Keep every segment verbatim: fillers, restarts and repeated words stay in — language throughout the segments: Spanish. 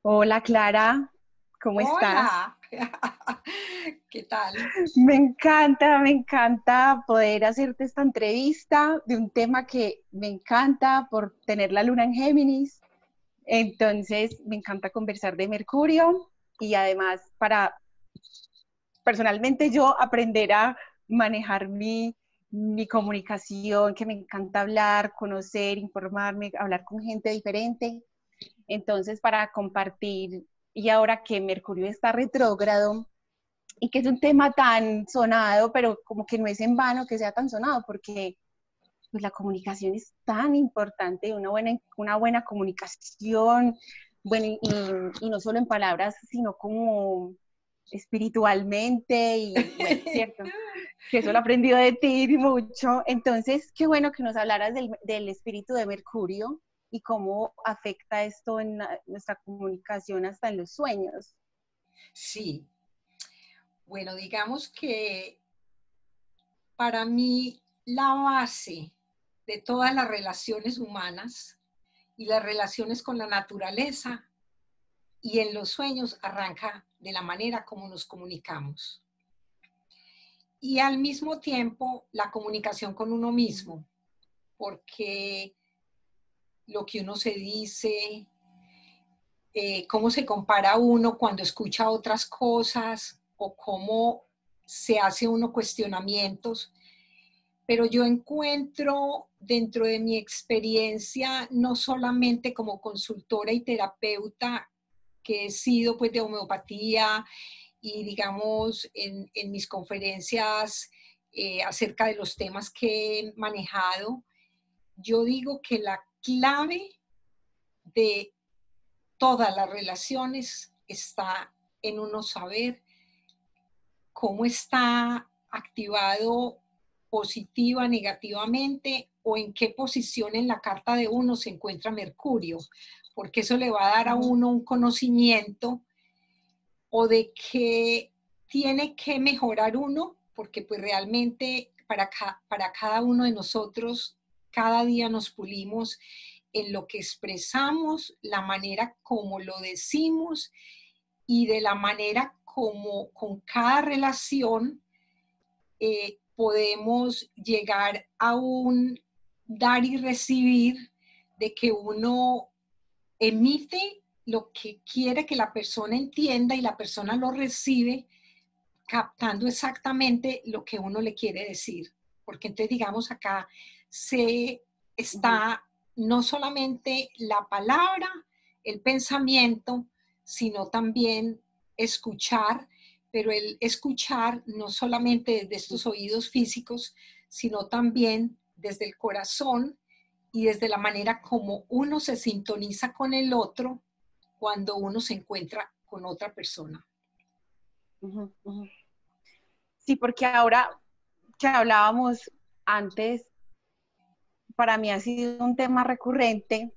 Hola Clara, ¿cómo estás? Hola, ¿qué tal? Me encanta, me encanta poder hacerte esta entrevista de un tema que me encanta por tener la luna en Géminis. Entonces, me encanta conversar de Mercurio y además para personalmente yo aprender a manejar mi, mi comunicación, que me encanta hablar, conocer, informarme, hablar con gente diferente. Entonces, para compartir, y ahora que Mercurio está retrógrado, y que es un tema tan sonado, pero como que no es en vano que sea tan sonado, porque pues, la comunicación es tan importante, una buena, una buena comunicación, bueno, y, y no solo en palabras, sino como espiritualmente, y bueno, cierto, que eso lo he aprendido de ti mucho. Entonces, qué bueno que nos hablaras del, del espíritu de Mercurio y cómo afecta esto en la, nuestra comunicación hasta en los sueños. Sí, bueno, digamos que para mí la base de todas las relaciones humanas y las relaciones con la naturaleza y en los sueños arranca de la manera como nos comunicamos. Y al mismo tiempo la comunicación con uno mismo, porque lo que uno se dice, eh, cómo se compara uno cuando escucha otras cosas o cómo se hace uno cuestionamientos. Pero yo encuentro dentro de mi experiencia, no solamente como consultora y terapeuta, que he sido pues de homeopatía y digamos en, en mis conferencias eh, acerca de los temas que he manejado, yo digo que la clave de todas las relaciones está en uno saber cómo está activado positiva, negativamente o en qué posición en la carta de uno se encuentra Mercurio, porque eso le va a dar a Ujú, uno un conocimiento o de que tiene que mejorar uno, porque pues realmente para, ca para cada uno de nosotros, cada día nos pulimos en lo que expresamos, la manera como lo decimos y de la manera como con cada relación eh, podemos llegar a un dar y recibir de que uno emite lo que quiere que la persona entienda y la persona lo recibe captando exactamente lo que uno le quiere decir. Porque entonces, digamos, acá se ujú, está no solamente la palabra, el pensamiento, sino también escuchar, pero el escuchar no solamente desde ujú. estos oídos físicos, sino también desde el corazón y desde la manera como uno se sintoniza con el otro cuando uno se encuentra con otra persona. Ujú, ujú. Sí, porque ahora que hablábamos antes, para mí ha sido un tema recurrente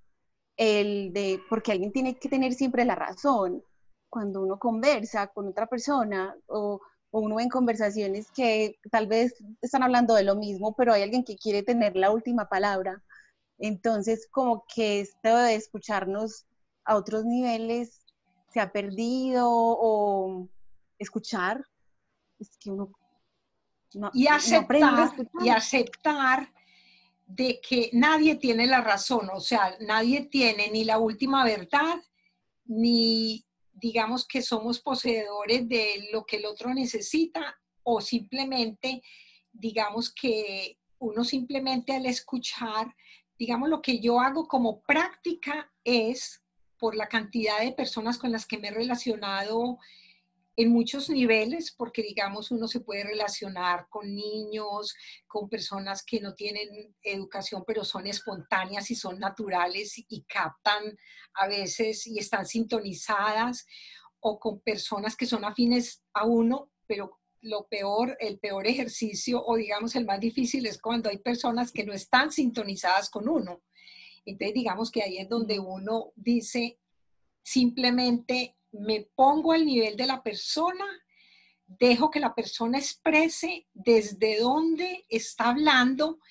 el de, porque alguien tiene que tener siempre la razón cuando uno conversa con otra persona o, o uno en conversaciones que tal vez están hablando de lo mismo, pero hay alguien que quiere tener la última palabra. Entonces, como que esto de escucharnos a otros niveles se ha perdido o escuchar, es que uno no, Y no aprende a aceptar, y escuchar. aceptar de que nadie tiene la razón, o sea, nadie tiene ni la última verdad, ni digamos que somos poseedores de lo que el otro necesita, o simplemente, digamos que uno simplemente al escuchar, digamos lo que yo hago como práctica es, por la cantidad de personas con las que me he relacionado en muchos niveles, porque digamos uno se puede relacionar con niños, con personas que no tienen educación, pero son espontáneas y son naturales y captan a veces y están sintonizadas, o con personas que son afines a uno, pero lo peor, el peor ejercicio o digamos el más difícil es cuando hay personas que no están sintonizadas con uno. Entonces digamos que ahí es donde Ujú, uno dice, simplemente me pongo al nivel de la persona, dejo que la persona exprese desde dónde está hablando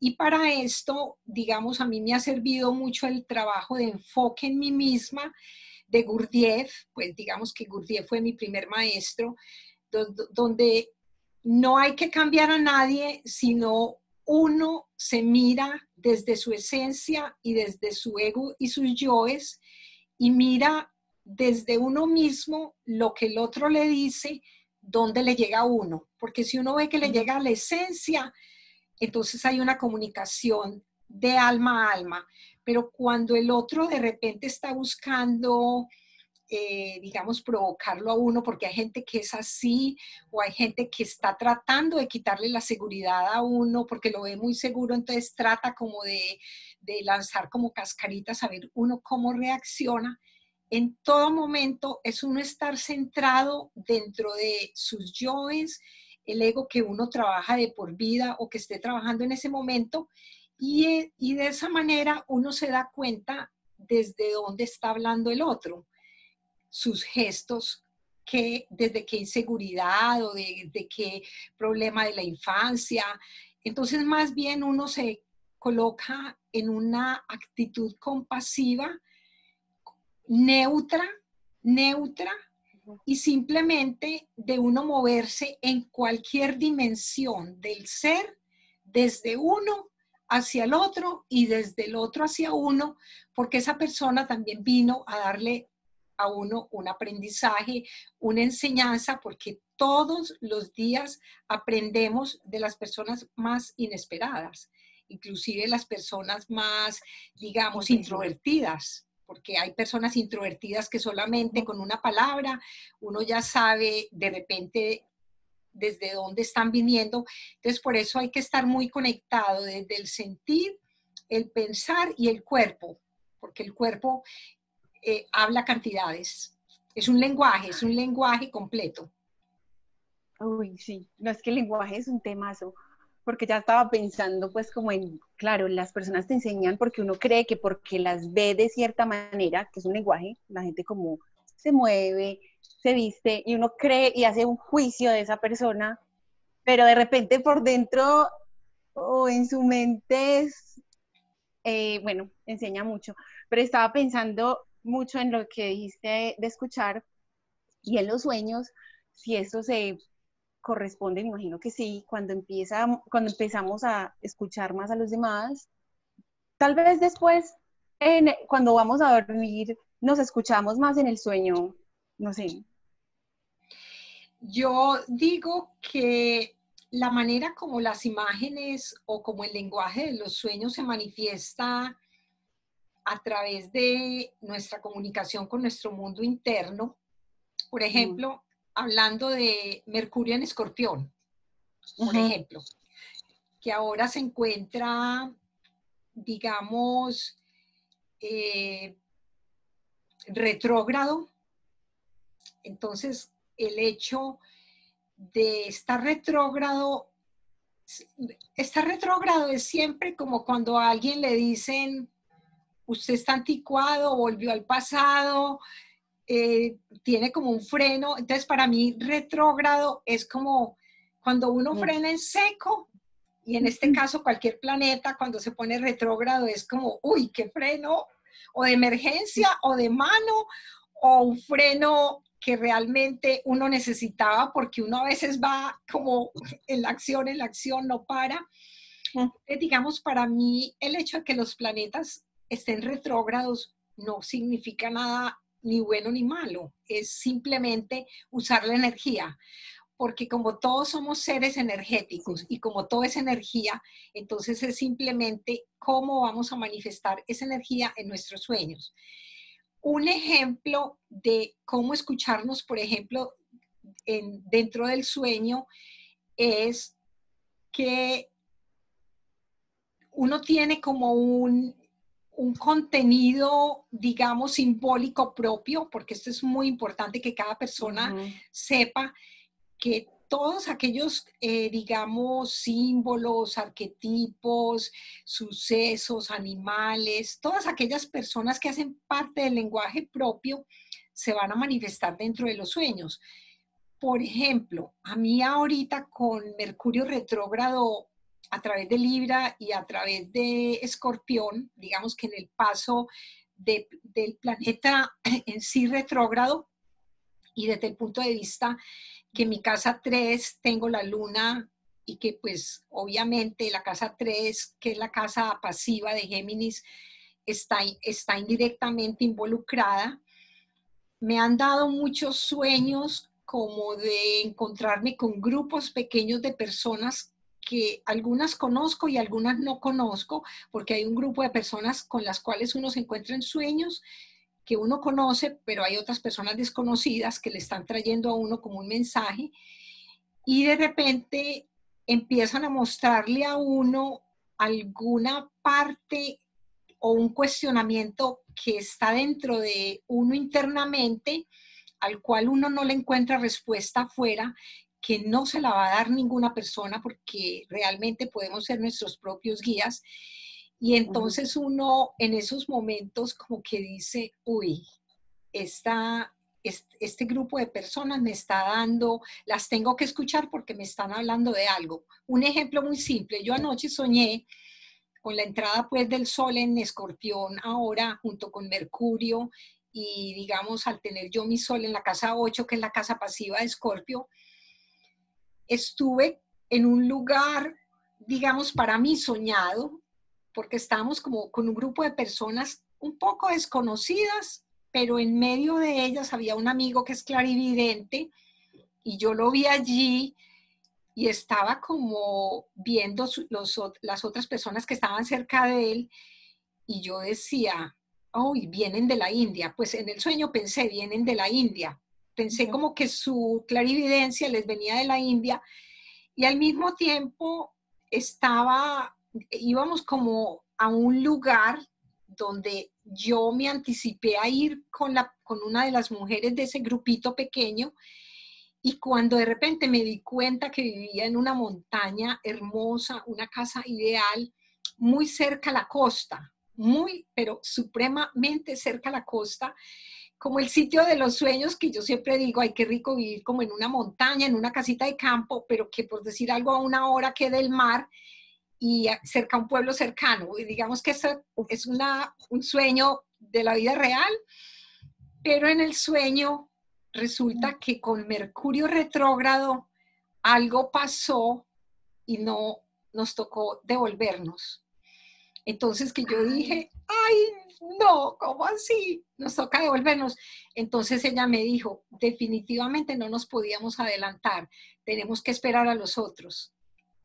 Y para esto, digamos, a mí me ha servido mucho el trabajo de enfoque en mí misma de Gurdjieff, pues digamos que Gurdjieff fue mi primer maestro, donde no hay que cambiar a nadie, sino uno se mira desde su esencia y desde su ego y sus yoes, y mira desde uno mismo lo que el otro le dice, dónde le llega a uno. Porque si uno ve que le llega a la esencia, entonces hay una comunicación de alma a alma. Pero cuando el otro de repente está buscando, eh, digamos, provocarlo a uno, porque hay gente que es así, o hay gente que está tratando de quitarle la seguridad a uno porque lo ve muy seguro, entonces trata como de, de lanzar como cascaritas a ver uno cómo reacciona. En todo momento es uno estar centrado dentro de sus yoes, el ego que uno trabaja de por vida o que esté trabajando en ese momento, y, y de esa manera uno se da cuenta desde dónde está hablando el otro, sus gestos, que, desde qué inseguridad o de, de qué problema de la infancia. Entonces más bien uno se coloca en una actitud compasiva, neutra, neutra, y simplemente de uno moverse en cualquier dimensión del ser, desde uno hacia el otro y desde el otro hacia uno, porque esa persona también vino a darle a uno un aprendizaje, una enseñanza, porque todos los días aprendemos de las personas más inesperadas, inclusive las personas más, digamos, introvertidas, porque hay personas introvertidas que solamente con una palabra uno ya sabe de repente desde dónde están viniendo. Entonces, por eso hay que estar muy conectado desde el sentir, el pensar y el cuerpo, porque el cuerpo eh, habla cantidades. Es un lenguaje, es un lenguaje completo. Uy, sí, no, es que el lenguaje es un temazo, porque ya estaba pensando pues como en, claro, las personas te enseñan porque uno cree que porque las ve de cierta manera, que es un lenguaje, la gente como se mueve, se viste, y uno cree y hace un juicio de esa persona, pero de repente por dentro o en su mente es, eh, bueno, enseña mucho, pero estaba pensando mucho en lo que dijiste de escuchar y en los sueños, si eso se corresponde, me imagino que sí, cuando, empieza, cuando empezamos a escuchar más a los demás, tal vez después, en, cuando vamos a dormir, nos escuchamos más en el sueño, no sé. Yo digo que la manera como las imágenes o como el lenguaje de los sueños se manifiesta a través de nuestra comunicación con nuestro mundo interno, por Mm. ejemplo, hablando de Mercurio en Escorpión, por Ujú. ejemplo, que ahora se encuentra, digamos, eh, retrógrado. Entonces, el hecho de estar retrógrado, estar retrógrado es siempre como cuando a alguien le dicen, usted está anticuado, volvió al pasado, eh, tiene como un freno. Entonces, para mí, retrógrado es como cuando uno Mm. frena en seco, y en este caso cualquier planeta cuando se pone retrógrado es como, uy, qué freno, o de emergencia, o de mano, o un freno que realmente uno necesitaba, porque uno a veces va como en la acción, en la acción, no para. Entonces, digamos, para mí el hecho de que los planetas estén retrógrados no significa nada ni bueno ni malo, es simplemente usar la energía, porque como todos somos seres energéticos Sí. y como todo es energía, entonces es simplemente cómo vamos a manifestar esa energía en nuestros sueños. Un ejemplo de cómo escucharnos, por ejemplo, en, dentro del sueño, es que uno tiene como un, un contenido, digamos, simbólico propio, porque esto es muy importante que cada persona Ujú. sepa que todos aquellos, eh, digamos, símbolos, arquetipos, sucesos, animales, todas aquellas personas que hacen parte del lenguaje propio se van a manifestar dentro de los sueños. Por ejemplo, a mí ahorita con Mercurio retrógrado a través de Libra y a través de Escorpión, digamos que en el paso de, del planeta en sí retrógrado, y desde el punto de vista que en mi casa tres tengo la luna y que pues obviamente la casa tres, que es la casa pasiva de Géminis, está, está indirectamente involucrada. Me han dado muchos sueños como de encontrarme con grupos pequeños de personas que algunas conozco y algunas no conozco, porque hay un grupo de personas con las cuales uno se encuentra en sueños que uno conoce, pero hay otras personas desconocidas que le están trayendo a uno como un mensaje y de repente empiezan a mostrarle a uno alguna parte o un cuestionamiento que está dentro de uno internamente, al cual uno no le encuentra respuesta afuera, que no se la va a dar ninguna persona porque realmente podemos ser nuestros propios guías. Y entonces uno en esos momentos como que dice, uy, esta, este, este grupo de personas me está dando, las tengo que escuchar porque me están hablando de algo. Un ejemplo muy simple, yo anoche soñé con la entrada pues del Sol en Escorpión ahora junto con Mercurio y digamos al tener yo mi Sol en la casa ocho, que es la casa pasiva de Escorpio, estuve en un lugar, digamos, para mí soñado, porque estábamos como con un grupo de personas un poco desconocidas, pero en medio de ellas había un amigo que es clarividente y yo lo vi allí y estaba como viendo los, las otras personas que estaban cerca de él y yo decía, oh, vienen de la India. Pues en el sueño pensé, vienen de la India. Pensé como que su clarividencia les venía de la India y al mismo tiempo estaba, íbamos como a un lugar donde yo me anticipé a ir con, la, con una de las mujeres de ese grupito pequeño y cuando de repente me di cuenta que vivía en una montaña hermosa, una casa ideal, muy cerca a la costa, muy, pero supremamente cerca a la costa, como el sitio de los sueños que yo siempre digo, ay, qué rico vivir como en una montaña, en una casita de campo, pero que por decir algo a una hora quede el mar y cerca a un pueblo cercano. Y digamos que eso es una, un sueño de la vida real, pero en el sueño resulta que con Mercurio retrógrado algo pasó y no nos tocó devolvernos. Entonces que yo dije, ay, no, ¿cómo así? Nos toca devolvernos. Entonces ella me dijo, definitivamente no nos podíamos adelantar, tenemos que esperar a los otros.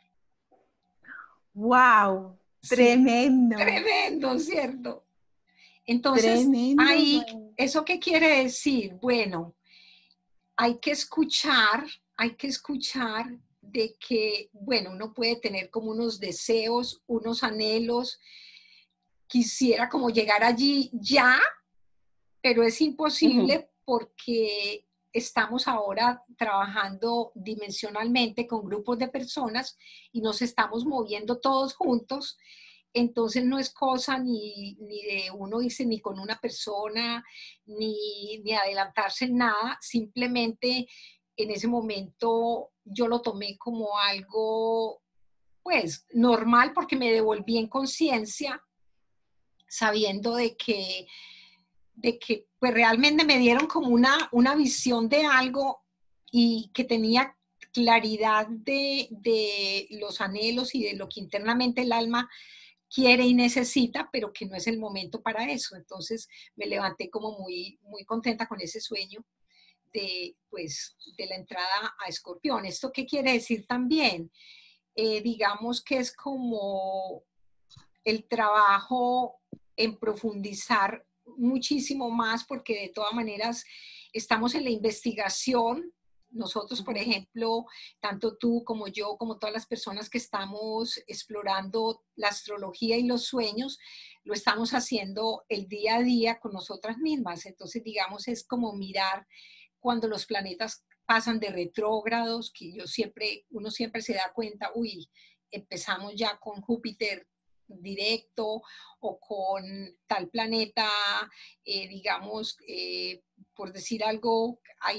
¡Wow! Sí, Tremendo. tremendo, ¿cierto? Entonces, Tremendo. ahí, ¿eso qué quiere decir? Bueno, hay que escuchar, hay que escuchar de que, bueno, uno puede tener como unos deseos, unos anhelos, quisiera como llegar allí ya, pero es imposible uh-huh. porque estamos ahora trabajando dimensionalmente con grupos de personas y nos estamos moviendo todos juntos. Entonces no es cosa ni, ni de uno irse ni con una persona, ni, ni adelantarse en nada, simplemente en ese momento yo lo tomé como algo, pues, normal porque me devolví en conciencia, sabiendo de que, de que pues realmente me dieron como una, una visión de algo y que tenía claridad de, de los anhelos y de lo que internamente el alma quiere y necesita, pero que no es el momento para eso. Entonces me levanté como muy, muy contenta con ese sueño de, pues, de la entrada a Escorpión. ¿Esto qué quiere decir también? Eh, digamos que es como el trabajo en profundizar muchísimo más, porque de todas maneras estamos en la investigación. Nosotros, por ejemplo, tanto tú como yo, como todas las personas que estamos explorando la astrología y los sueños, lo estamos haciendo el día a día con nosotras mismas. Entonces, digamos, es como mirar cuando los planetas pasan de retrógrados, que yo siempre, uno siempre se da cuenta, uy, empezamos ya con Júpiter directo o con tal planeta, eh, digamos, eh, por decir algo, hay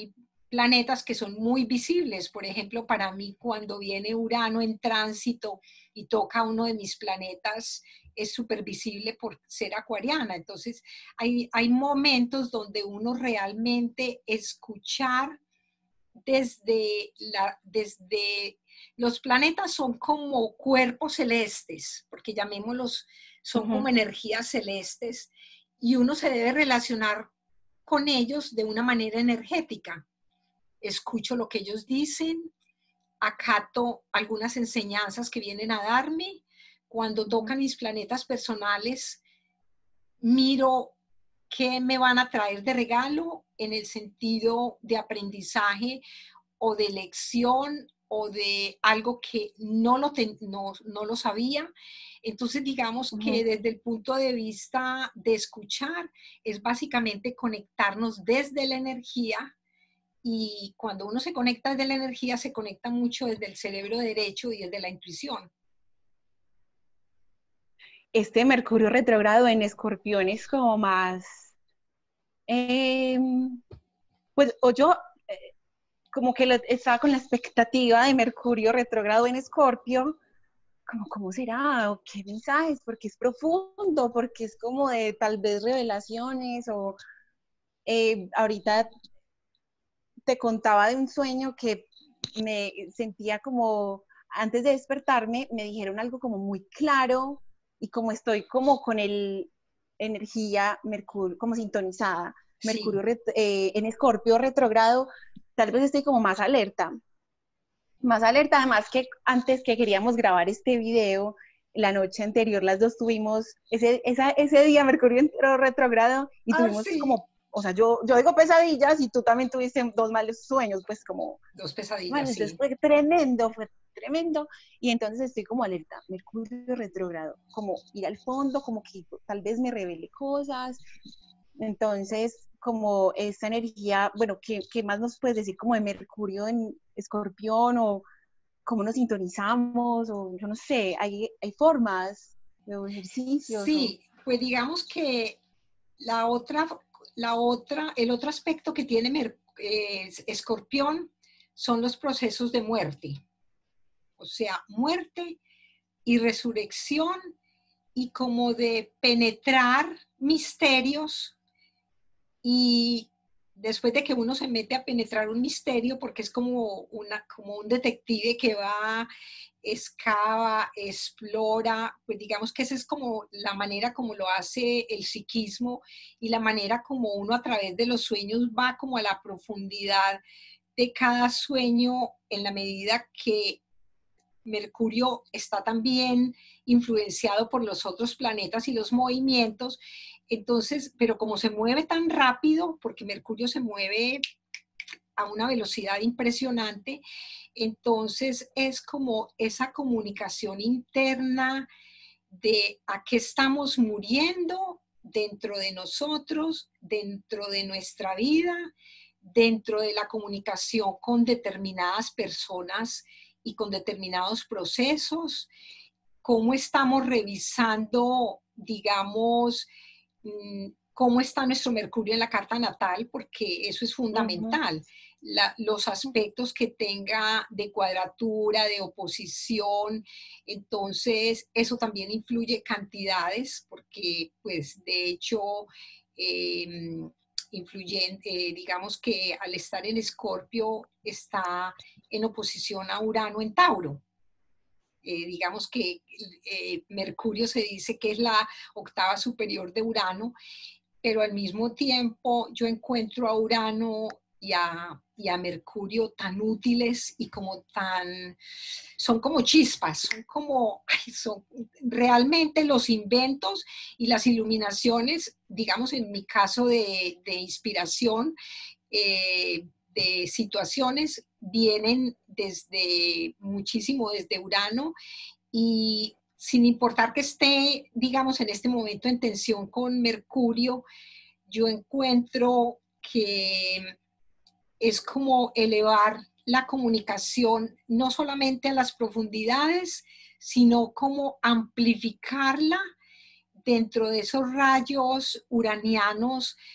planetas que son muy visibles. Por ejemplo, para mí, cuando viene Urano en tránsito y toca uno de mis planetas, es súper visible por ser acuariana. Entonces, hay, hay momentos donde uno realmente escuchar desde, la, desde los planetas son como cuerpos celestes, porque llamémoslos, son como Ujú. energías celestes, y uno se debe relacionar con ellos de una manera energética. Escucho lo que ellos dicen, acato algunas enseñanzas que vienen a darme. Cuando tocan mis planetas personales, miro qué me van a traer de regalo en el sentido de aprendizaje o de lección o de algo que no lo, ten, no, no lo sabía. Entonces, digamos que Ujú. desde el punto de vista de escuchar, es básicamente conectarnos desde la energía. Y cuando uno se conecta desde la energía, se conecta mucho desde el cerebro derecho y desde la intuición. Este Mercurio retrógrado en Escorpión es como más, eh, pues, o yo eh, como que lo, estaba con la expectativa de Mercurio retrógrado en Escorpio, como, ¿cómo será? ¿O qué mensajes? Porque es profundo, porque es como de tal vez revelaciones, o eh, ahorita te contaba de un sueño que me sentía como, antes de despertarme, me dijeron algo como muy claro, y como estoy como con el energía Mercurio, como sintonizada, Sí, Mercurio ret, eh, en Escorpio retrógrado, tal vez estoy como más alerta, más alerta, además que antes que queríamos grabar este video, la noche anterior las dos tuvimos, ese, esa, ese día Mercurio entró retrógrado y ah, tuvimos sí, como, o sea, yo, yo digo pesadillas y tú también tuviste dos malos sueños, pues como, dos pesadillas, bueno, entonces sí. fue tremendo, fue tremendo, y entonces estoy como alerta, Mercurio retrógrado, como ir al fondo, como que tal vez me revele cosas, entonces como esta energía, bueno, ¿qué, qué más nos puedes decir como de Mercurio en Escorpión, o cómo nos sintonizamos, o yo no sé, hay, hay formas de ejercicios o... Sí, pues digamos que la otra, la otra, el otro aspecto que tiene Mer, eh, Escorpión son los procesos de muerte. O sea, muerte y resurrección y como de penetrar misterios. Y después de que uno se mete a penetrar un misterio, porque es como, una, como un detective que va, excava, explora, pues digamos que esa es como la manera como lo hace el psiquismo y la manera como uno a través de los sueños va como a la profundidad de cada sueño en la medida que Mercurio está también influenciado por los otros planetas y los movimientos. Entonces, pero como se mueve tan rápido, porque Mercurio se mueve a una velocidad impresionante, entonces es como esa comunicación interna de a qué estamos muriendo dentro de nosotros, dentro de nuestra vida, dentro de la comunicación con determinadas personas y con determinados procesos, cómo estamos revisando, digamos, mm, cómo está nuestro Mercurio en la carta natal, porque eso es Ujú. fundamental. La, los aspectos que tenga de cuadratura, de oposición, entonces eso también influye cantidades, porque pues de hecho eh, influyen, eh, digamos que al estar en Escorpio está en oposición a Urano en Tauro. Eh, digamos que eh, Mercurio se dice que es la octava superior de Urano, pero al mismo tiempo yo encuentro a Urano y a, y a Mercurio tan útiles y como tan, son como chispas, son como, ay, son realmente los inventos y las iluminaciones, digamos en mi caso de, de inspiración, eh, de situaciones, vienen desde muchísimo, desde Urano, y sin importar que esté, digamos, en este momento en tensión con Mercurio, yo encuentro que es como elevar la comunicación no solamente a las profundidades, sino como amplificarla dentro de esos rayos uranianos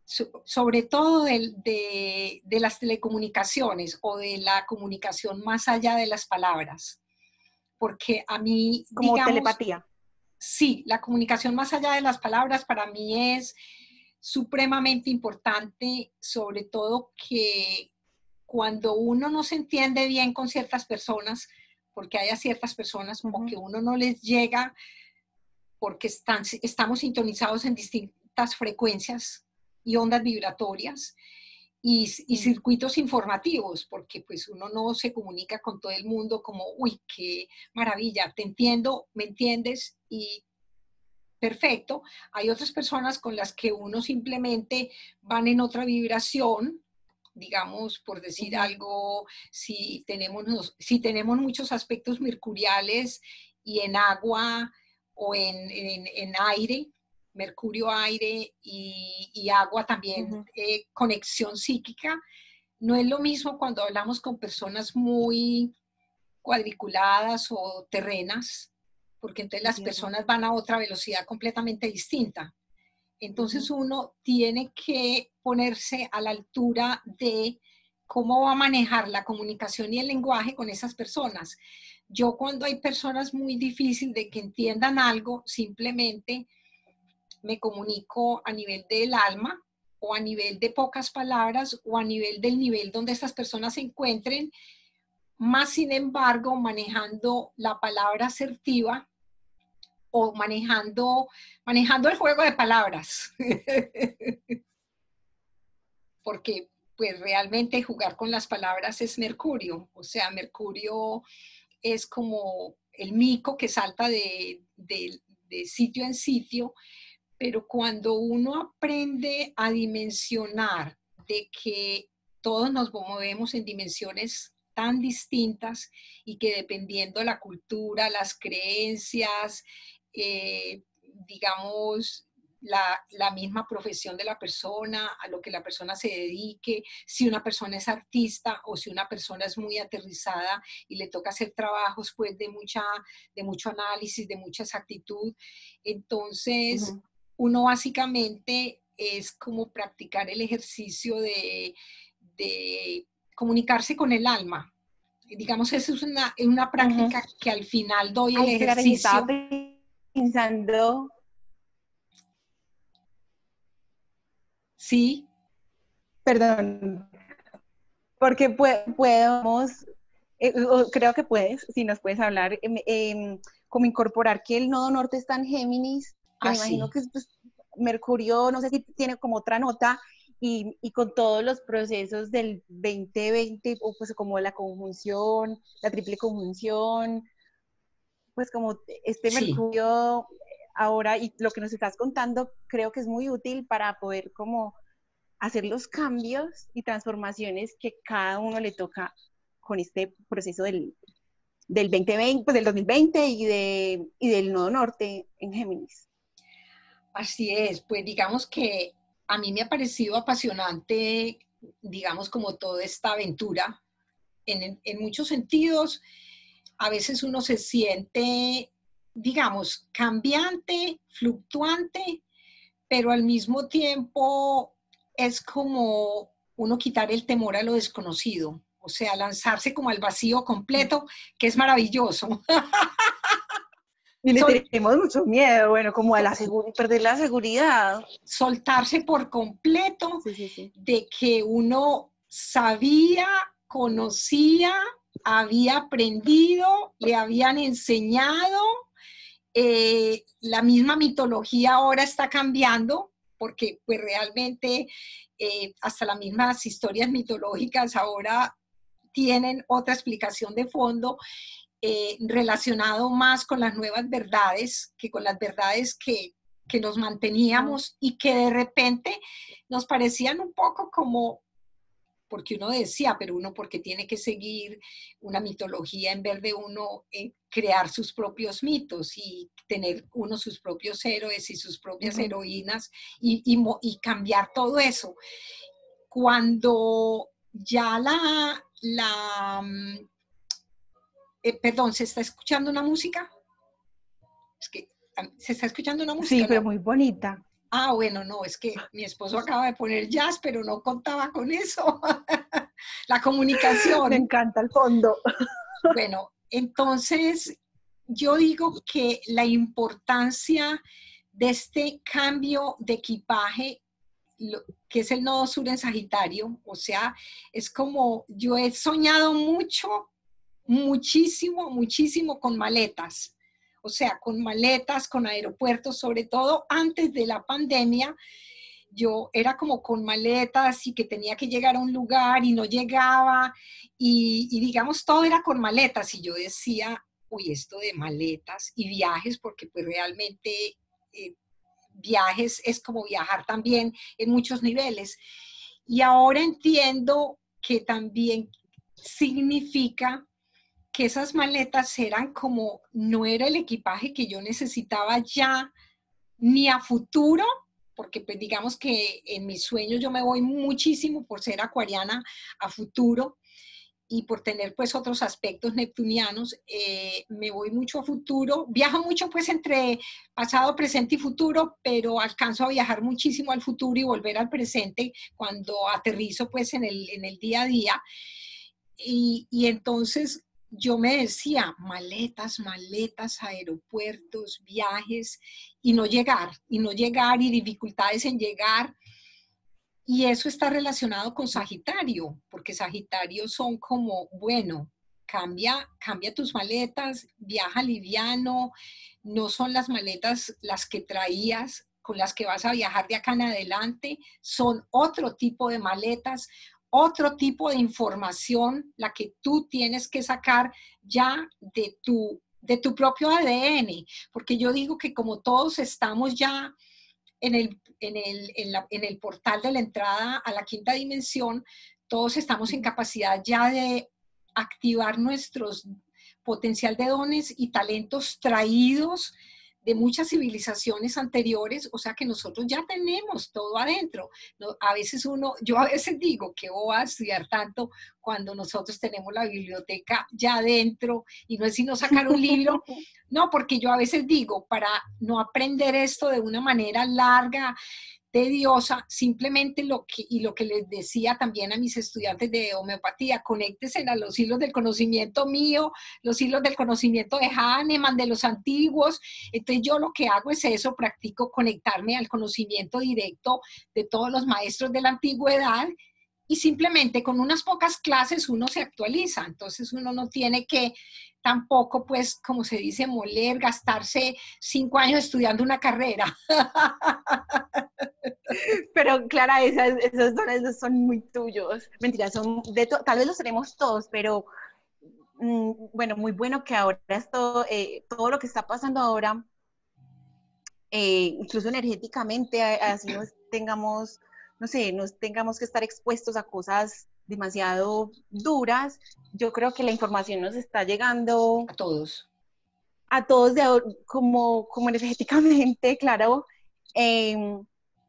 so- sobre todo del- de, de las telecomunicaciones o de la comunicación más allá de las palabras. Porque a mí, Como digamos, telepatía. sí, la comunicación más allá de las palabras para mí es supremamente importante, sobre todo que cuando uno no se entiende bien con ciertas personas, porque haya ciertas personas o Ujú, que uno no les llega porque están, estamos sintonizados en distintas frecuencias y ondas vibratorias y, y sí. circuitos informativos, porque pues uno no se comunica con todo el mundo como, uy, qué maravilla, te entiendo, me entiendes y perfecto. Hay otras personas con las que uno simplemente van en otra vibración, digamos, por decir Ujú, algo, si tenemos, si tenemos muchos aspectos mercuriales y en agua o en, en, en aire, mercurio, aire y, y agua también, ujú, eh, conexión psíquica, no es lo mismo cuando hablamos con personas muy cuadriculadas o terrenas, porque entonces las entiendo. personas van a otra velocidad completamente distinta. Entonces Ujú, uno tiene que ponerse a la altura de cómo va a manejar la comunicación y el lenguaje con esas personas. Yo cuando hay personas muy difíciles de que entiendan algo, simplemente me comunico a nivel del alma o a nivel de pocas palabras o a nivel del nivel donde estas personas se encuentren, más sin embargo manejando la palabra asertiva o manejando, manejando el juego de palabras. Porque pues realmente jugar con las palabras es Mercurio, o sea, Mercurio es como el mico que salta de, de, de sitio en sitio, pero cuando uno aprende a dimensionar de que todos nos movemos en dimensiones tan distintas y que dependiendo la cultura, las creencias, eh, digamos, la, la, misma profesión de la persona, a lo que la persona se dedique, si una persona es artista o si una persona es muy aterrizada y le toca hacer trabajos pues de, mucha, de mucho análisis, de mucha exactitud. Entonces, ujú. uno básicamente es como practicar el ejercicio de, de comunicarse con el alma. Digamos, eso es una, una Ujú. práctica que al final doy el Ay, claro, y estaba ejercicio. pensando, Sí, perdón, porque pue- podemos, eh, o creo que puedes, si nos puedes hablar, em, em, como incorporar que el nodo norte está en Géminis, que me imagino así. que es, pues, Mercurio, no sé si tiene como otra nota, y, y con todos los procesos del veinte veinte, o pues como la conjunción, la triple conjunción, pues como este Sí, Mercurio ahora y lo que nos estás contando, creo que es muy útil para poder como hacer los cambios y transformaciones que cada uno le toca con este proceso del, del veinte veinte, pues del dos mil veinte y, de, y del nodo norte en Géminis. así es. Pues digamos que a mí me ha parecido apasionante, digamos, como toda esta aventura. En, en muchos sentidos, a veces uno se siente, digamos, cambiante, fluctuante, pero al mismo tiempo es como uno quitar el temor a lo desconocido, o sea, lanzarse como al vacío completo, que es maravilloso. Y le Sol, tenemos mucho miedo, bueno, como a la seguridad, perder la seguridad. soltarse por completo Sí, sí, sí. de que uno sabía, conocía, había aprendido, le habían enseñado. Eh, la misma mitología ahora está cambiando porque pues realmente eh, hasta las mismas historias mitológicas ahora tienen otra explicación de fondo, eh, relacionado más con las nuevas verdades que con las verdades que, que nos Ajá. manteníamos y que de repente nos parecían un poco como, porque uno decía, pero uno porque tiene que seguir una mitología en vez de uno eh, crear sus propios mitos y tener uno sus propios héroes y sus propias Ujú. heroínas y, y, y cambiar todo eso. Cuando ya la, la eh, perdón, ¿se está escuchando una música? Es que, ¿se está escuchando una Sí, música? pero No. muy bonita. Ah, bueno, no, es que mi esposo acaba de poner jazz, pero no contaba con eso. La Me comunicación. encanta el fondo. Bueno, entonces yo digo que la importancia de este cambio de equipaje, lo- que es el nodo sur en Sagitario, o sea, es como yo he soñado mucho, muchísimo, muchísimo con maletas. O sea, con maletas, con aeropuertos, sobre todo antes de la pandemia, yo era como con maletas y que tenía que llegar a un lugar y no llegaba y, y digamos todo era con maletas y yo decía, uy, esto de maletas y viajes, porque pues realmente eh, viajes es como viajar también en muchos niveles. Y ahora entiendo que también significa que esas maletas eran como, no era el equipaje que yo necesitaba ya ni a futuro, porque pues digamos que en mis sueños yo me voy muchísimo por ser acuariana a futuro y por tener pues otros aspectos neptunianos, eh, me voy mucho a futuro, viajo mucho pues entre pasado, presente y futuro, pero alcanzo a viajar muchísimo al futuro y volver al presente cuando aterrizo pues en el, en el día a día. Y, y entonces yo me decía, maletas, maletas, aeropuertos, viajes, y no llegar, y no llegar, y dificultades en llegar. Y eso está relacionado con Sagitario, porque Sagitario son como, bueno, cambia, cambia tus maletas, viaja liviano, no son las maletas las que traías con las que vas a viajar de acá en adelante, son otro tipo de maletas, otro tipo de información, la que tú tienes que sacar ya de tu, de tu propio A D N, porque yo digo que como todos estamos ya en el, en, el, en, la, en el portal de la entrada a la quinta dimensión, todos estamos en capacidad ya de activar nuestros potencial de dones y talentos traídos de muchas civilizaciones anteriores, o sea que nosotros ya tenemos todo adentro. No, a veces uno, yo a veces digo que voy a estudiar tanto cuando nosotros tenemos la biblioteca ya adentro y no es sino sacar un libro. No, porque yo a veces digo, para no aprender esto de una manera larga, tediosa, simplemente lo que, y lo que les decía también a mis estudiantes de homeopatía, conéctense a los hilos del conocimiento mío, los hilos del conocimiento de Hahnemann, de los antiguos. Entonces yo lo que hago es eso, practico conectarme al conocimiento directo de todos los maestros de la antigüedad y simplemente con unas pocas clases uno se actualiza. Entonces uno no tiene que tampoco, pues, como se dice, moler, gastarse cinco años estudiando una carrera. Pero Clara, esas, esos dones son muy tuyos. Mentira, son de to- tal vez los tenemos todos, pero mm, bueno, muy bueno que ahora esto, eh, todo lo que está pasando ahora, eh, incluso energéticamente, a- así nos tengamos, no sé, nos tengamos que estar expuestos a cosas demasiado duras. Yo creo que la información nos está llegando A todos. a todos de, ahor- como, como energéticamente, claro, em,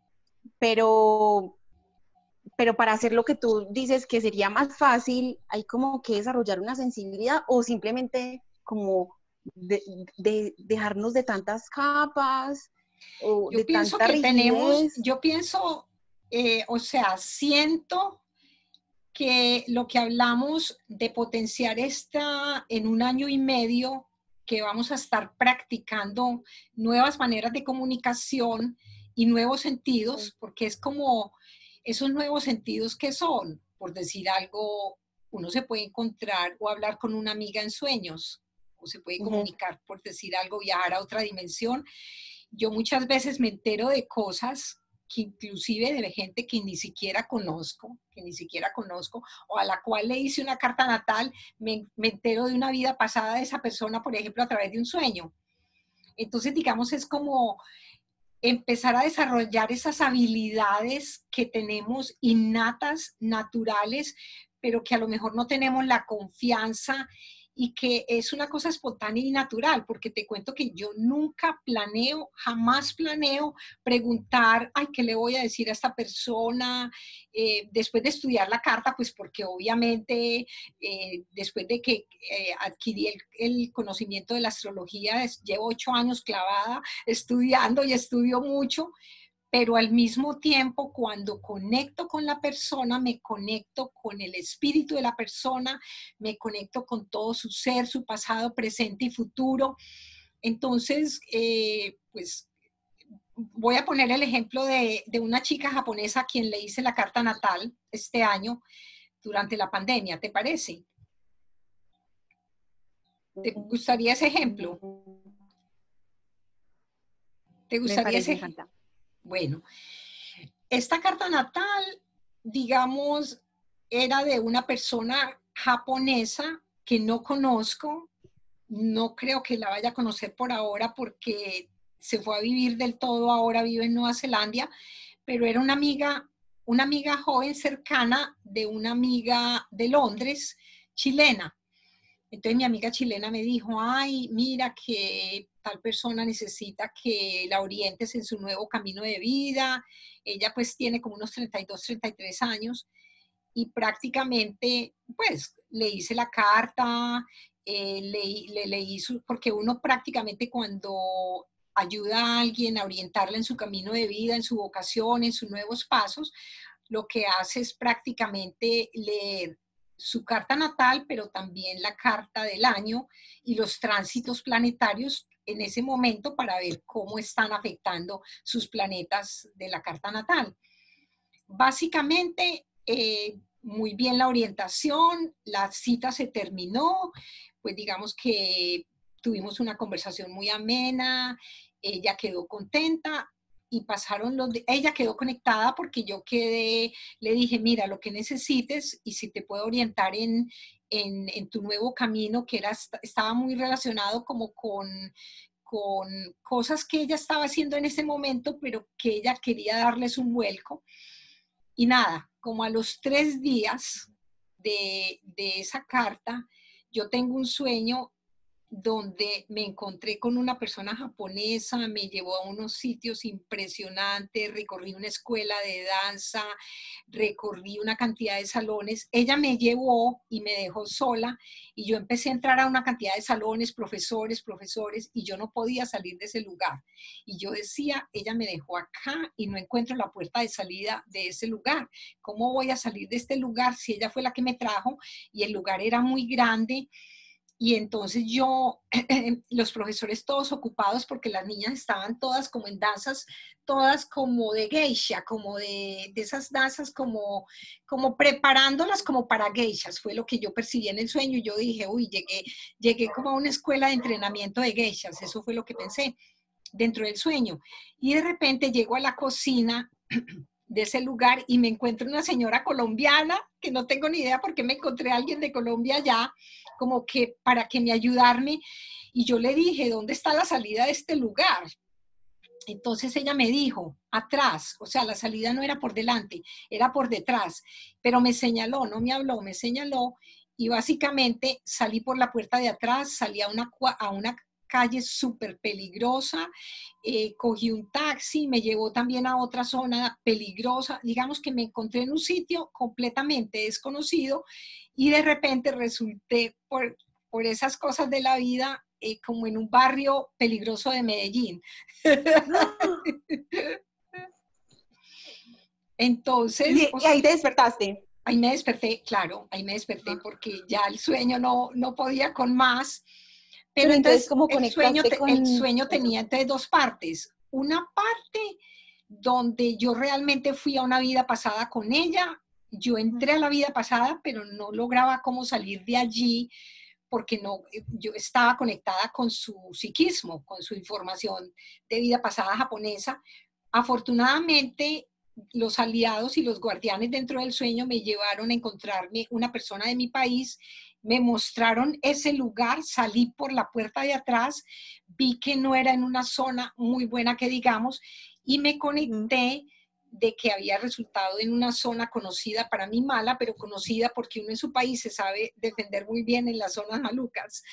pero pero para hacer lo que tú dices que sería más fácil, hay como que desarrollar una sensibilidad o simplemente como de, de dejarnos de tantas capas o Yo de pienso tanta que tenemos, rigidez. yo pienso, eh, o sea, siento que lo que hablamos de potenciar esta en un año y medio, que vamos a estar practicando nuevas maneras de comunicación y nuevos sentidos, porque es como esos nuevos sentidos que son, por decir algo, uno se puede encontrar o hablar con una amiga en sueños, o se puede Ujú. comunicar, por decir algo, viajar a otra dimensión. Yo muchas veces me entero de cosas que inclusive de gente que ni siquiera conozco, que ni siquiera conozco, o a la cual le hice una carta natal, me, me entero de una vida pasada de esa persona, por ejemplo, a través de un sueño. Entonces, digamos, es como empezar a desarrollar esas habilidades que tenemos innatas, naturales, pero que a lo mejor no tenemos la confianza y que es una cosa espontánea y natural, porque te cuento que yo nunca planeo, jamás planeo preguntar, ay, ¿qué le voy a decir a esta persona? Eh, después de estudiar la carta, pues porque obviamente eh, después de que eh, adquirí el, el, conocimiento de la astrología, es, llevo ocho años clavada estudiando y estudio mucho, pero al mismo tiempo cuando conecto con la persona, me conecto con el espíritu de la persona, me conecto con todo su ser, su pasado, presente y futuro. Entonces, eh, pues voy a poner el ejemplo de, de una chica japonesa a quien le hice la carta natal este año durante la pandemia, ¿te parece? ¿Te gustaría ese ejemplo? ¿Te Me gustaría parece, me ese? encanta. Bueno, esta carta natal, digamos, era de una persona japonesa que no conozco, no creo que la vaya a conocer por ahora porque se fue a vivir del todo, ahora vive en Nueva Zelanda, pero era una amiga, una amiga joven cercana de una amiga de Londres, chilena. Entonces mi amiga chilena me dijo, ay, mira que tal persona necesita que la orientes en su nuevo camino de vida. Ella pues tiene como unos treinta y dos, treinta y tres años y prácticamente pues le hice la carta, eh, le, le leí su, porque uno prácticamente cuando ayuda a alguien a orientarla en su camino de vida, en su vocación, en sus nuevos pasos, lo que hace es prácticamente leer su carta natal, pero también la carta del año y los tránsitos planetarios en ese momento para ver cómo están afectando sus planetas de la carta natal. Básicamente, eh, muy bien la orientación, la cita se terminó, pues digamos que tuvimos una conversación muy amena, ella quedó contenta y pasaron los de, ella quedó conectada porque yo quedé, le dije, mira, lo que necesites y si te puedo orientar en, en, en tu nuevo camino, que era, estaba muy relacionado como con, con cosas que ella estaba haciendo en ese momento, pero que ella quería darles un vuelco. Y nada, como a los tres días de, de esa carta, yo tengo un sueño donde me encontré con una persona japonesa, me llevó a unos sitios impresionantes, recorrí una escuela de danza, recorrí una cantidad de salones. Ella me llevó y me dejó sola y yo empecé a entrar a una cantidad de salones, profesores, profesores, y yo no podía salir de ese lugar. Y yo decía, ella me dejó acá y no encuentro la puerta de salida de ese lugar. ¿Cómo voy a salir de este lugar si ella fue la que me trajo y el lugar era muy grande? Y entonces yo, los profesores todos ocupados porque las niñas estaban todas como en danzas, todas como de geisha, como de, de esas danzas como, como preparándolas como para geishas, fue lo que yo percibí en el sueño. Y yo dije, uy, llegué, llegué como a una escuela de entrenamiento de geishas, eso fue lo que pensé dentro del sueño. Y de repente llego a la cocina de ese lugar y me encuentro una señora colombiana, que no tengo ni idea por qué me encontré a alguien de Colombia allá, como que para que me ayudarme. Y yo le dije, ¿dónde está la salida de este lugar? Entonces ella me dijo, atrás, o sea, la salida no era por delante, era por detrás, pero me señaló, no me habló, me señaló y básicamente salí por la puerta de atrás, salí a una, a una calle súper peligrosa, eh, cogí un taxi, me llevó también a otra zona peligrosa, digamos que me encontré en un sitio completamente desconocido y de repente resulté por, por esas cosas de la vida eh, como en un barrio peligroso de Medellín. Entonces, Y, y pues, ahí te despertaste. ahí me desperté, claro, ahí me desperté porque ya el sueño no, no podía con más. Pero Pero entonces, entonces ¿cómo el sueño, conectaste el con sueño eso? tenía entonces dos partes. Una parte donde yo realmente fui a una vida pasada con ella. Yo entré a la vida pasada, pero no lograba cómo salir de allí porque no, yo estaba conectada con su psiquismo, con su información de vida pasada japonesa. Afortunadamente, los aliados y los guardianes dentro del sueño me llevaron a encontrarme una persona de mi país, me mostraron ese lugar, salí por la puerta de atrás, vi que no era en una zona muy buena que digamos, y me conecté de que había resultado en una zona conocida, para mí mala, pero conocida porque uno en su país se sabe defender muy bien en las zonas malucas.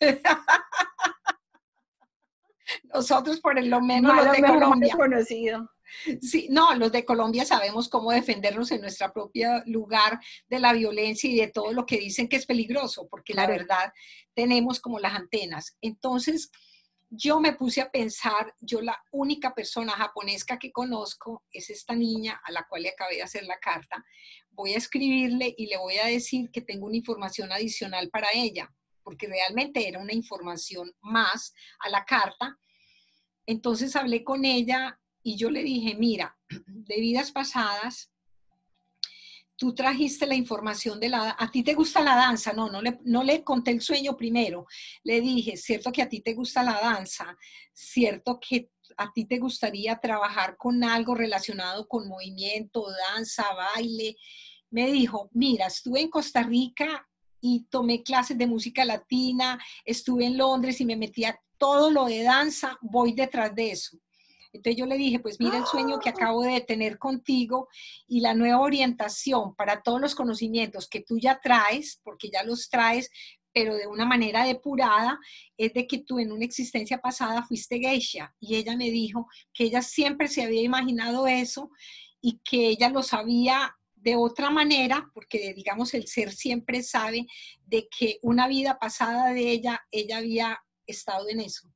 Nosotros por lo menos los Malo, de mejor malo Colombia. conocido. Sí, no, los de Colombia sabemos cómo defendernos en nuestro propio lugar de la violencia y de todo lo que dicen que es peligroso, porque la Claro. verdad tenemos como las antenas. Entonces, yo me puse a pensar, yo la única persona japonesa que conozco es esta niña a la cual le acabé de hacer la carta. Voy a escribirle y le voy a decir que tengo una información adicional para ella, porque realmente era una información más a la carta. Entonces hablé con ella y yo le dije, mira, de vidas pasadas, tú trajiste la información de la... ¿A ti te gusta la danza? No, no le, no le conté el sueño primero. Le dije, cierto que a ti te gusta la danza, cierto que a ti te gustaría trabajar con algo relacionado con movimiento, danza, baile. Me dijo, mira, estuve en Costa Rica y tomé clases de música latina, estuve en Londres y me metí a todo lo de danza, voy detrás de eso. Entonces yo le dije, pues mira el sueño que acabo de tener contigo y la nueva orientación para todos los conocimientos que tú ya traes, porque ya los traes, pero de una manera depurada, es de que tú en una existencia pasada fuiste geisha. Y ella me dijo que ella siempre se había imaginado eso y que ella lo sabía de otra manera, porque digamos el ser siempre sabe de que una vida pasada de ella, ella había estado en eso.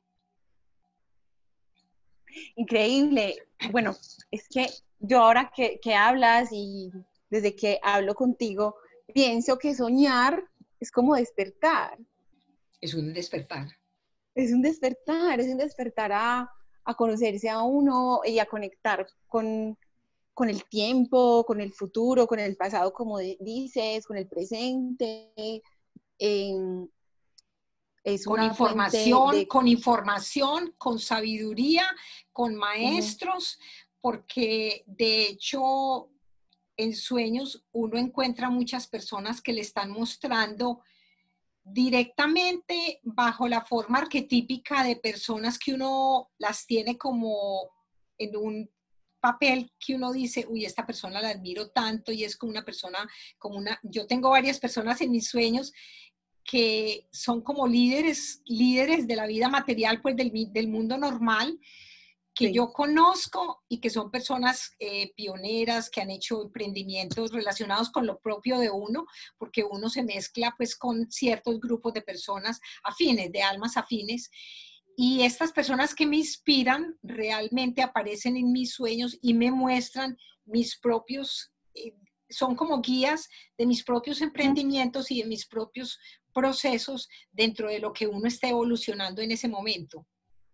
Increíble. Bueno, es que yo ahora que, que hablas y desde que hablo contigo, pienso que soñar es como despertar. Es un despertar. Es un despertar, es un despertar a, a conocerse a uno y a conectar con, con el tiempo, con el futuro, con el pasado, como dices, con el presente. Eh, es Con una fuente información, de... con información, con sabiduría, con Uh, maestros, porque de hecho en sueños uno encuentra muchas personas que le están mostrando directamente bajo la forma arquetípica de personas que uno las tiene como en un papel que uno dice, uy, esta persona la admiro tanto y es como una persona, como una, yo tengo varias personas en mis sueños que son como líderes, líderes de la vida material, pues del, del mundo normal, que sí. yo conozco y que son personas eh, pioneras, que han hecho emprendimientos relacionados con lo propio de uno, porque uno se mezcla pues con ciertos grupos de personas afines, de almas afines, y estas personas que me inspiran realmente aparecen en mis sueños y me muestran mis propios, eh, son como guías de mis propios emprendimientos y de mis propios procesos dentro de lo que uno está evolucionando en ese momento.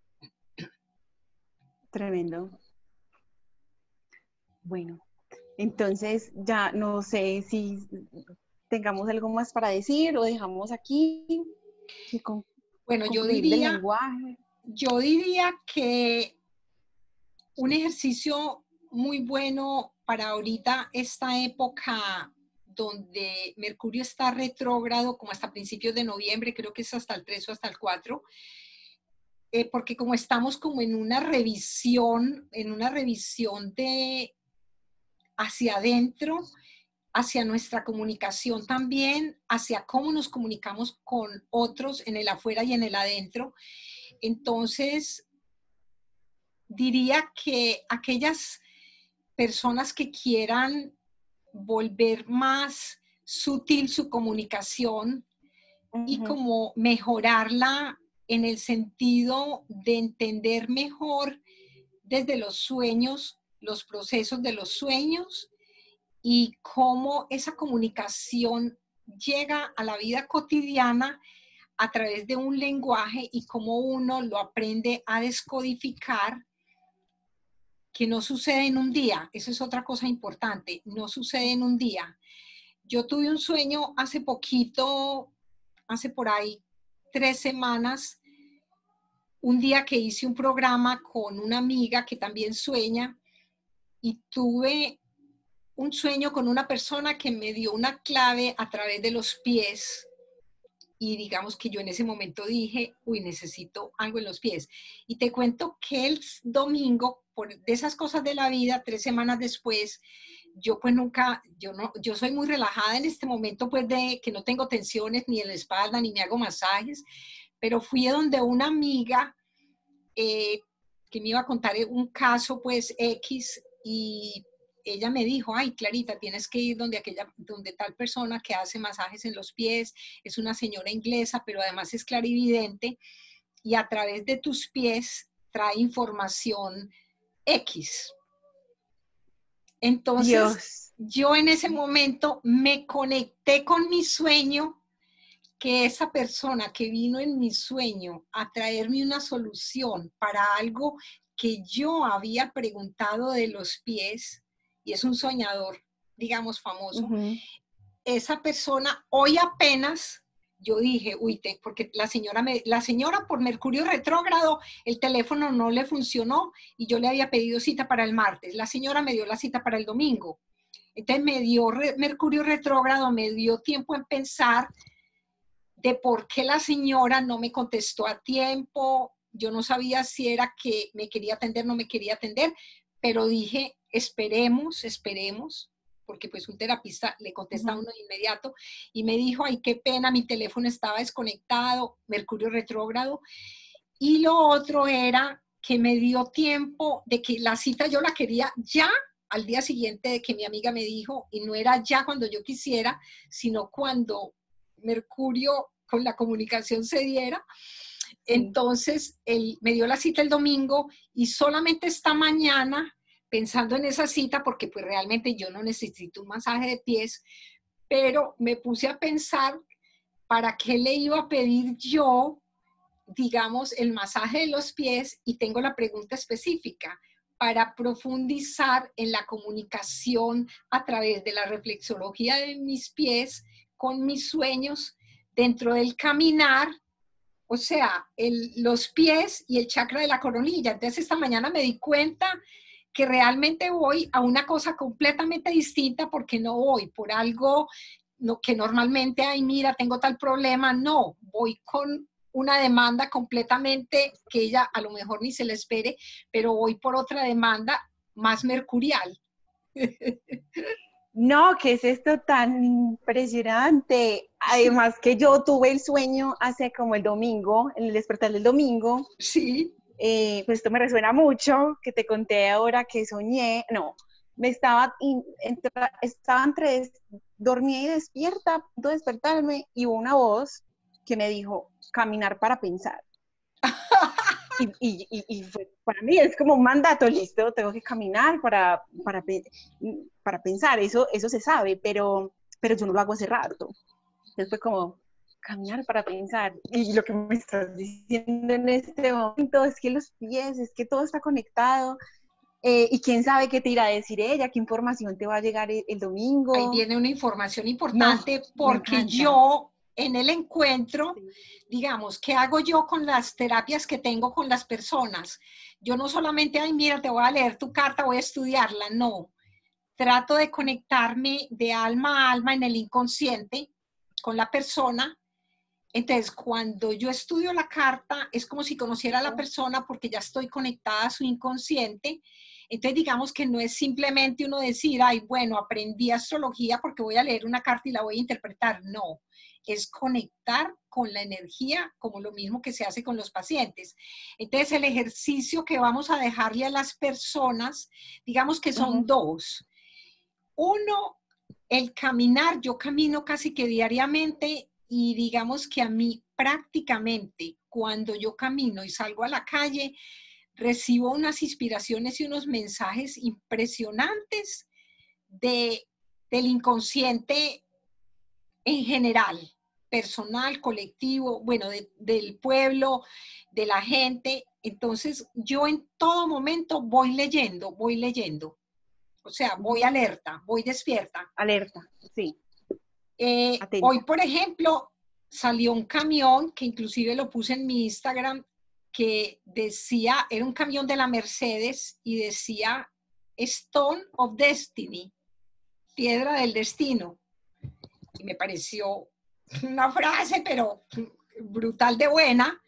Tremendo. Bueno, entonces ya no sé si tengamos algo más para decir o dejamos aquí que con, Bueno, yo concluir del diría, lenguaje. yo diría que un ejercicio muy bueno para ahorita, esta época donde Mercurio está retrógrado, como hasta principios de noviembre, creo que es hasta el tres o hasta el cuatro, eh, porque como estamos como en una revisión, en una revisión de hacia adentro, hacia nuestra comunicación también, hacia cómo nos comunicamos con otros en el afuera y en el adentro. Entonces, diría que aquellas personas que quieran volver más sutil su comunicación y Uh-huh. como mejorarla en el sentido de entender mejor desde los sueños, los procesos de los sueños y cómo esa comunicación llega a la vida cotidiana a través de un lenguaje y cómo uno lo aprende a descodificar, que no sucede en un día. Eso es otra cosa importante, no sucede en un día. Yo tuve un sueño hace poquito, hace por ahí tres semanas, un día que hice un programa con una amiga que también sueña y tuve un sueño con una persona que me dio una clave a través de los pies y digamos que yo en ese momento dije, uy, necesito algo en los pies. Y te cuento que el domingo, por de esas cosas de la vida, tres semanas después, yo pues nunca, yo no, yo soy muy relajada en este momento pues de que no tengo tensiones ni en la espalda, ni me hago masajes, pero fui a donde una amiga eh, que me iba a contar un caso pues X y ella me dijo, ay, Clarita, tienes que ir donde, aquella, donde tal persona que hace masajes en los pies, es una señora inglesa, pero además es clarividente, y a través de tus pies trae información X. Entonces, Dios. yo en ese momento me conecté con mi sueño, que esa persona que vino en mi sueño a traerme una solución para algo que yo había preguntado de los pies, y es un soñador, digamos, famoso, Uh-huh. esa persona hoy apenas, yo dije, uy, te, porque la señora, me, la señora por Mercurio retrógrado, el teléfono no le funcionó y yo le había pedido cita para el martes. La señora me dio la cita para el domingo. Entonces me dio re, Mercurio retrógrado, me dio tiempo en pensar de por qué la señora no me contestó a tiempo. Yo no sabía si era que me quería atender, no me quería atender, pero dije, esperemos, esperemos, porque pues un terapista le contesta a Uh-huh. uno de inmediato y me dijo, ay, qué pena, mi teléfono estaba desconectado, Mercurio retrógrado. Y lo otro era que me dio tiempo de que la cita yo la quería ya al día siguiente de que mi amiga me dijo, y no era ya cuando yo quisiera, sino cuando Mercurio con la comunicación se diera. Sí. Entonces, él me dio la cita el domingo y solamente esta mañana, pensando en esa cita, porque pues realmente yo no necesito un masaje de pies, pero me puse a pensar para qué le iba a pedir yo, digamos, el masaje de los pies, y tengo la pregunta específica para profundizar en la comunicación a través de la reflexología de mis pies con mis sueños dentro del caminar, o sea, el, los pies y el chakra de la coronilla. Entonces esta mañana me di cuenta que realmente voy a una cosa completamente distinta porque no voy por algo no, que normalmente, ay, mira, tengo tal problema. No, voy con una demanda completamente que ella a lo mejor ni se le espere, pero voy por otra demanda más mercurial. No, ¿qué es esto tan impresionante? Sí, Además que yo tuve el sueño hace como el domingo, en el despertar del domingo. sí. Eh, pues esto me resuena mucho, que te conté ahora que soñé, no, me estaba, in, entra, estaba entre dormida y despierta, a punto de despertarme, y hubo una voz que me dijo, caminar para pensar. Y, y, y, y fue, para mí es como un mandato, listo, tengo que caminar para, para, para pensar, eso, eso se sabe, pero, pero yo no lo hago hace rato. Entonces fue como, caminar para pensar. Y lo que me estás diciendo en este momento es que los pies, es que todo está conectado. Eh, y quién sabe qué te irá a decir ella, qué información te va a llegar el, el Ahí domingo. viene una información No, importante me porque encanta. yo en el encuentro, Sí. digamos, ¿qué hago yo con las terapias que tengo con las personas? Yo no solamente, ay, mira, te voy a leer tu carta, voy a estudiarla, no. Trato de conectarme de alma a alma en el inconsciente con la persona. Entonces, cuando yo estudio la carta, es como si conociera a la persona porque ya estoy conectada a su inconsciente. Entonces, digamos que no es simplemente uno decir, ay, bueno, aprendí astrología porque voy a leer una carta y la voy a interpretar. No, es conectar con la energía, como lo mismo que se hace con los pacientes. Entonces, el ejercicio que vamos a dejarle a las personas, digamos que son Uh-huh. dos. Uno, el caminar. Yo camino casi que diariamente y digamos que a mí prácticamente cuando yo camino y salgo a la calle, recibo unas inspiraciones y unos mensajes impresionantes de, del inconsciente en general, personal, colectivo, bueno, de, del pueblo, de la gente. Entonces yo en todo momento voy leyendo, voy leyendo. O sea, voy Uh-huh. alerta, voy despierta. Alerta, sí, Eh, hoy, atenta. por ejemplo, salió un camión que inclusive lo puse en mi Instagram que decía, era un camión de la Mercedes y decía Stone of Destiny, piedra del destino. Y me pareció una frase, pero brutal de buena.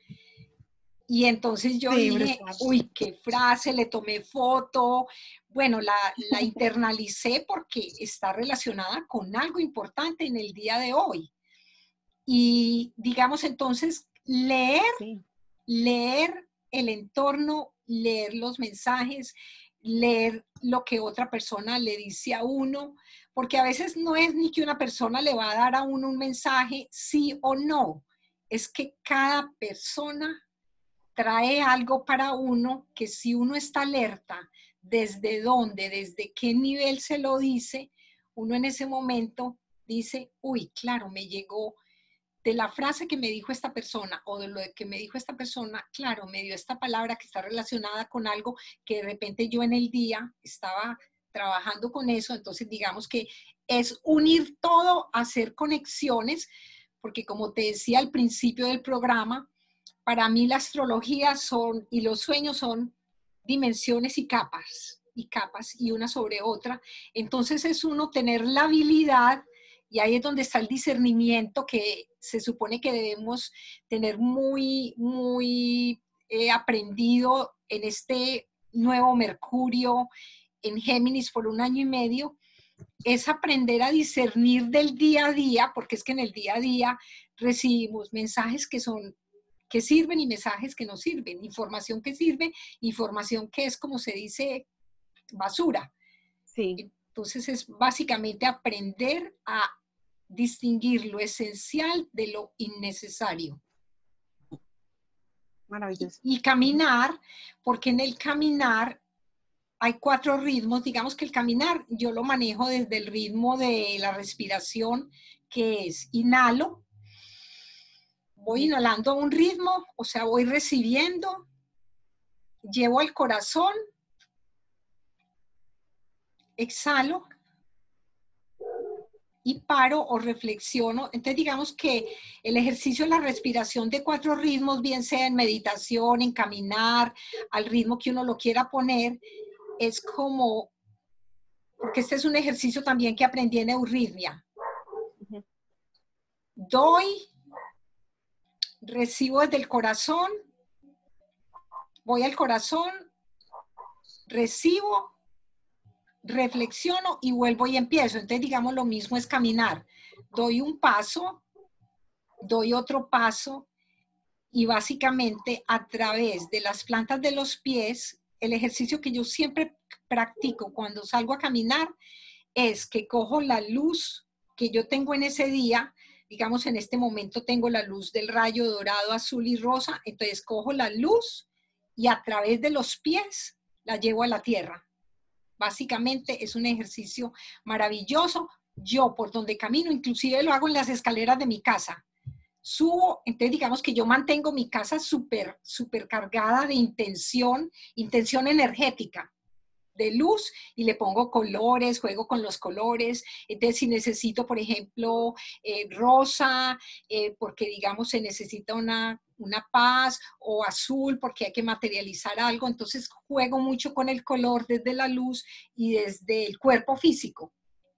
Y entonces yo Sí, dije, brutal. uy, qué frase, le tomé foto, bueno, la, la internalicé porque está relacionada con algo importante en el día de hoy. Y digamos entonces, leer, Sí. leer el entorno, leer los mensajes, leer lo que otra persona le dice a uno, porque a veces no es ni que una persona le va a dar a uno un mensaje sí o no, es que cada persona trae algo para uno que si uno está alerta, desde dónde, desde qué nivel se lo dice, uno en ese momento dice, uy, claro, me llegó de la frase que me dijo esta persona o de lo que me dijo esta persona, claro, me dio esta palabra que está relacionada con algo que de repente yo en el día estaba trabajando con eso. Entonces digamos que es unir todo, hacer conexiones, porque como te decía al principio del programa, para mí la astrología son y los sueños son dimensiones y capas, y capas y una sobre otra. Entonces es uno tener la habilidad, y ahí es donde está el discernimiento que se supone que debemos tener muy, muy eh, aprendido en este nuevo Mercurio en Géminis por un año y medio, es aprender a discernir del día a día, porque es que en el día a día recibimos mensajes que son que sirven y mensajes que no sirven, información que sirve, información que es, como se dice, basura. Sí. Entonces es básicamente aprender a distinguir lo esencial de lo innecesario. Maravilloso. Y, y caminar, porque en el caminar hay cuatro ritmos. Digamos que el caminar yo lo manejo desde el ritmo de la respiración, que es inhalo, voy inhalando a un ritmo, o sea, voy recibiendo, llevo al corazón, exhalo y paro o reflexiono. Entonces digamos que el ejercicio de la respiración de cuatro ritmos, bien sea en meditación, en caminar, al ritmo que uno lo quiera poner, es como, porque este es un ejercicio también que aprendí en Euritmia. Doy, recibo desde el corazón, voy al corazón, recibo, reflexiono y vuelvo y empiezo. Entonces, digamos, lo mismo es caminar. Doy un paso, doy otro paso y básicamente a través de las plantas de los pies, el ejercicio que yo siempre practico cuando salgo a caminar es que cojo la luz que yo tengo en ese día. Digamos, en este momento tengo la luz del rayo dorado, azul y rosa. Entonces cojo la luz y a través de los pies la llevo a la tierra. Básicamente es un ejercicio maravilloso. Yo por donde camino, inclusive lo hago en las escaleras de mi casa. Subo, entonces digamos que yo mantengo mi casa súper, súper cargada de intención, intención energética, de luz, y le pongo colores, juego con los colores. Entonces si necesito, por ejemplo, eh, rosa, eh, porque digamos se necesita una, una paz, o azul porque hay que materializar algo, entonces juego mucho con el color desde la luz y desde el cuerpo físico.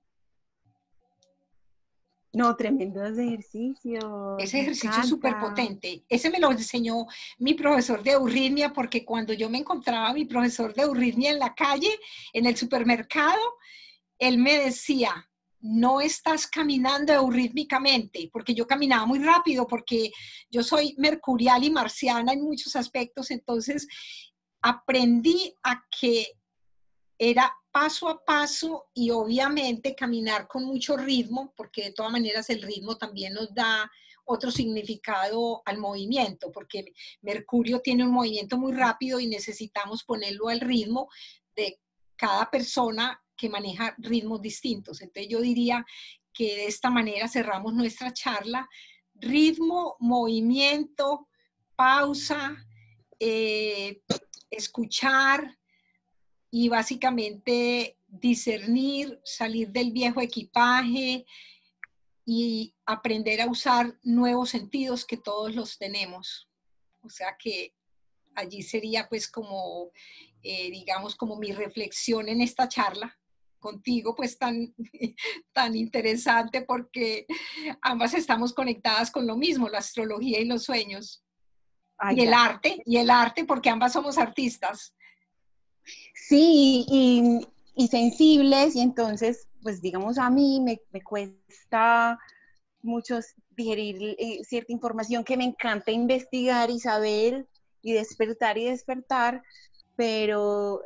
No, tremendos ejercicios, Ese me ejercicio es súper encanta. potente. Ese me lo enseñó mi profesor de euritmia, porque cuando yo me encontraba a mi profesor de euritmia en la calle, en el supermercado, él me decía, no estás caminando eurítmicamente, porque yo caminaba muy rápido, porque yo soy mercurial y marciana en muchos aspectos. Entonces aprendí a que era paso a paso y obviamente caminar con mucho ritmo, porque de todas maneras el ritmo también nos da otro significado al movimiento, porque Mercurio tiene un movimiento muy rápido y necesitamos ponerlo al ritmo de cada persona que maneja ritmos distintos. Entonces yo diría que de esta manera cerramos nuestra charla. Ritmo, movimiento, pausa, eh, escuchar, y básicamente discernir, salir del viejo equipaje y aprender a usar nuevos sentidos que todos los tenemos. O sea que allí sería pues como, eh, digamos, como mi reflexión en esta charla contigo, pues tan, tan interesante, porque ambas estamos conectadas con lo mismo, la astrología y los sueños. Ay, Y el gracias. arte, y el arte, porque ambas somos artistas. Sí, y, y sensibles, y entonces, pues digamos, a mí me, me cuesta mucho digerir eh, cierta información que me encanta investigar y saber y despertar y despertar, pero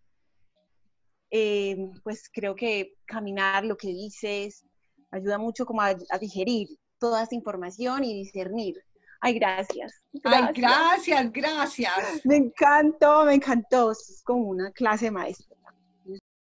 eh, pues creo que caminar, lo que dices, ayuda mucho como a, a digerir toda esta información y discernir. Ay, gracias. Ay, Gracias. gracias, gracias. Me encantó, me encantó. Es como una clase maestra.